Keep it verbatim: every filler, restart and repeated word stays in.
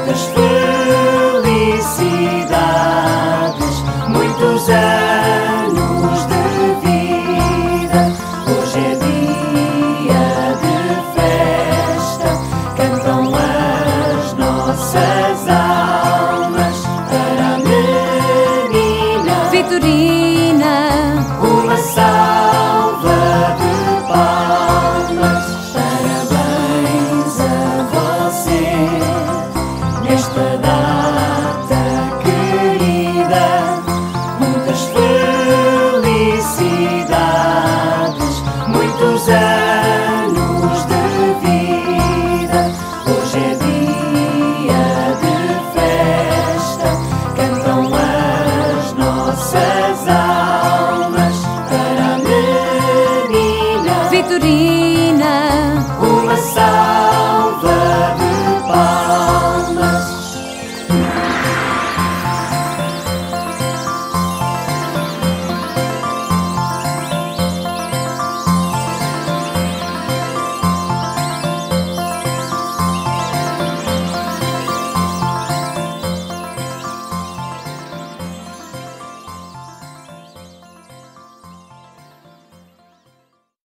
muitas felicidades, muitos anos de vida. Hoje é dia de festa, cantam as nossas almas para a menina Vitorina. uma salva de palmas. Parabéns a você nesta